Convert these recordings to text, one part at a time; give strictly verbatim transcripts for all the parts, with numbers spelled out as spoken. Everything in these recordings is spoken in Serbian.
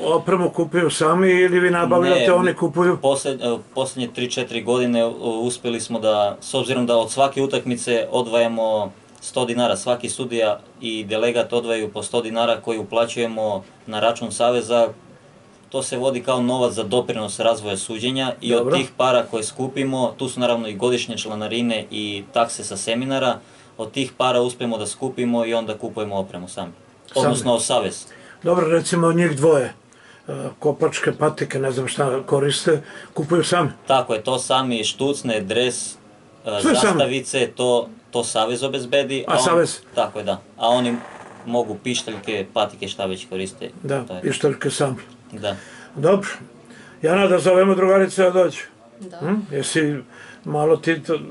opremu kupuju sami ili vi nabavljate, oni kupuju? Ne, posljednje tri četiri godine uspjeli smo da, s obzirom da od svake utakmice odvajamo sto dinara, svaki sudija i delegat odvajaju po sto dinara koji uplaćujemo na račun Saveza, to se vodi kao novac za doprinos razvoja suđenja i od tih para koje skupimo, tu su naravno i godišnje članarine i takse sa seminara, od tih para uspijemo da skupimo i onda kupujemo opremu sami, odnosno Savez. Dobro, recimo njih dvoje, kopačke, patike, ne znam šta koriste, kupuju sami? Tako je, to sami, štucne, dres, zastavice, to Savez obezbedi. A Savez? Tako je, da. A oni mogu pištaljke, patike, šta već koriste. Da, pištaljke sami. Da. Dobro. Jana, da zovemo drugarice da dođe. Da. Jesi malo ti to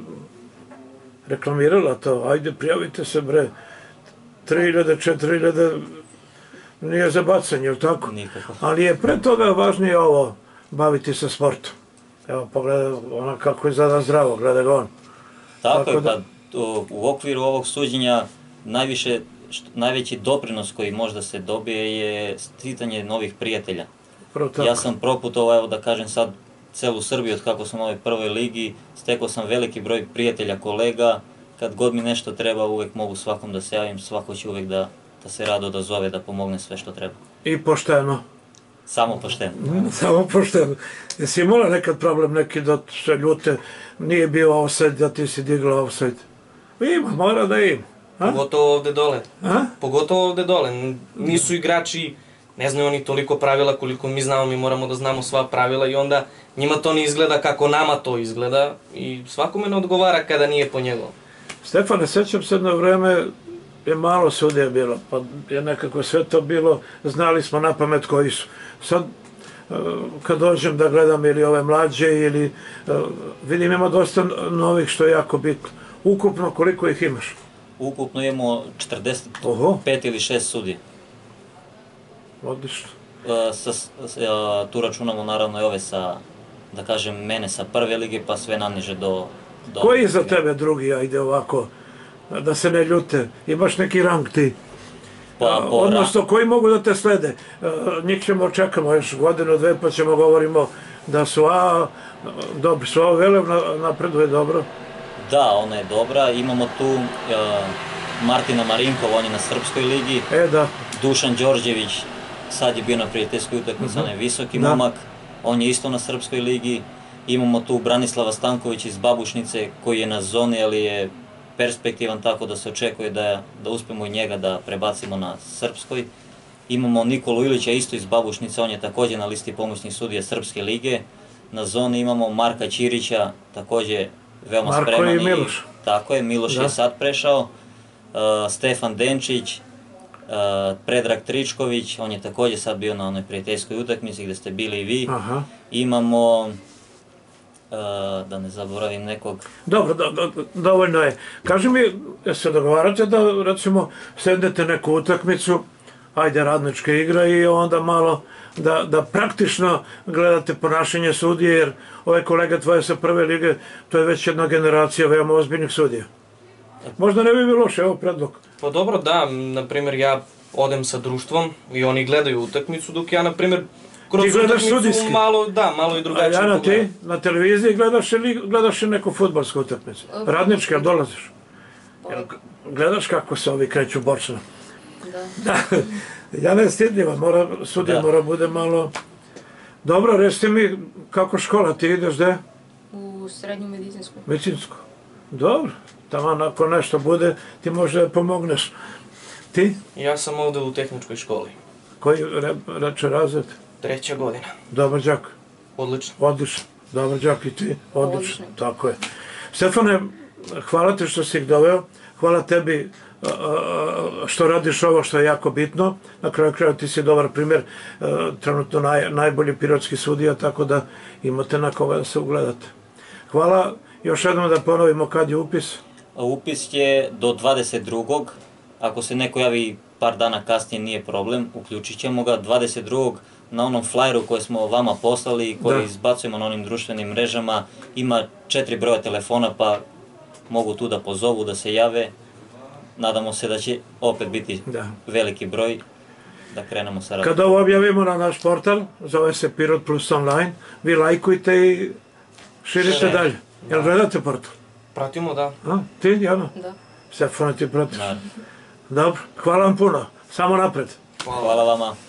reklamirala to? Ajde, prijavite se, bre. tri hiljade, četiri hiljade, nije za bacanje, ili tako? Nikako. Ali je pre toga važnije ovo, baviti se sportom. Evo, pogledaj ona kako je zada zdravo, gledaj ga on. Tako je, pa u okviru ovog suđenja najviše, najveći doprinos koji možda se dobije je sticanje novih prijatelja. Ja sam proputovao, evo da kažem sad, celu Srbiju od kako sam u ovoj prvoj ligi, stekao sam veliki broj prijatelja, kolega, kad god mi nešto treba uvek mogu svakom da se javim, svako će uvek da se rado da zove, da pomogne sve što treba. I pošteno? Samo pošteno. Samo pošteno. Jesi imala nekad problem neki da se ljute, nije bio offside, da ti si digla offside? Ima, mora da ima. Pogotovo ovde dole. Pogotovo ovde dole. Nisu igrači, ne znaju oni toliko pravila koliko mi znamo, mi moramo da znamo sva pravila i onda njima to ne izgleda kako nama to izgleda i svakome ne odgovara kada nije po njegovom. Stefane, sećam se jedno vreme, je malo sudija bilo, pa je nekako sve to bilo, znali smo na pamet koji su. Sad, kad dođem da gledam ili ove mlađe, ili vidim ima dosta novih što je jako bitno. Ukupno koliko ih imaš? Ukupno imamo četrdeset pet ili šest sudija. Odlično. Tu računamo naravno i ove sa, da kažem, mene sa prve lige pa sve naniže do... Koji je za tebe drugi, ajde ovako, da se ne ljute, imaš neki rang ti? Odnosno, koji mogu da te slede? Njih ćemo čekamo još godinu, dve, pa ćemo govorimo da su A, dobro, su A Velev napreduje dobro. Da, ona je dobra, imamo tu Martina Marinkova, on je na Srpskoj ligi. E, da. Dušan Đorđević, sad je bio na prijateljskoj utakmici, on je visoki momak, on je isto na Srpskoj ligi. Imamo tu Branislava Stankovića iz Babušnice, koji je na zoni, ali je perspektivan, tako da se očekuje da uspemo i njega da prebacimo na Srpskoj. Imamo Nikolu Ilića, isto iz Babušnice, on je također na listi pomoćnih sudija Srpske lige. Na zoni imamo Marka Ćirića, također veoma spreman. Marko i Miloš. Tako je, Miloš je sad prešao. Stefan Denčić, Predrag Tričković, on je također sad bio na onoj prijateljskoj utakmici gdje ste bili i vi. Imamo, da ne zaboravim nekog... Dobro, dovoljno je. Kaži mi, se dogovarate da, recimo, sednete neku utakmicu, ajde radnička igra i onda malo da praktično gledate ponašanje sudije, jer ove kolege tvoje sa prve lige, to je već jedna generacija veoma ozbiljnih sudija. Možda ne bi bilo loše, evo predlog. Pa dobro, da, na primjer ja odem sa društvom i oni gledaju utakmicu, dok ja, na primjer, kroz utakmicu malo, da, malo i drugačije pogledam. A Jana, ti na televiziji gledaš i neku fudbalsku utakmicu? Radnički, ali dolaziš? Gledaš kako se ovi kreću bočno? Da. Jana je stidljiva, sudija mora bude malo... Dobro, recite mi kako škola, ti ideš gde? U srednju medicinsku. Medicinsku? Dobro, tamo ako nešto bude, ti možda da pomogneš. Ti? Ja sam ovde u tehničkoj školi. Koji reče razred? Treća godina. Dobar đak? Odlično. Odlično. Dobar đak i ti? Odlično. Tako je. Stefane, hvala ti što si ih doveo. Hvala tebi što radiš ovo što je jako bitno. Na kraju kraja ti si dobar primjer, trenutno najbolji pirotski sudija, tako da imate na koga da se ugledate. Hvala. Još jednom da ponovimo kad je upis. Upis je do dvadeset drugog Ako se neko javi par dana kasnije, nije problem, uključit ćemo ga. dvadeset drugog na onom flyeru koje smo vama poslali i koji izbacujemo na onim društvenim mrežama, ima četiri broja telefona, pa mogu tu da pozovu, da se jave. Nadamo se da će opet biti veliki broj. da krenemo sa radom. Kada ovo objavimo na naš portal, zove se Pirot Plus Online, vi lajkujte i širite dalje. Jel gledate portal? Pratimo, da. A, ti, Jana? Da. Stefano, ti pratiš? Naravno. Dobro, hvala vam puno. Samo napred. Hvala vama.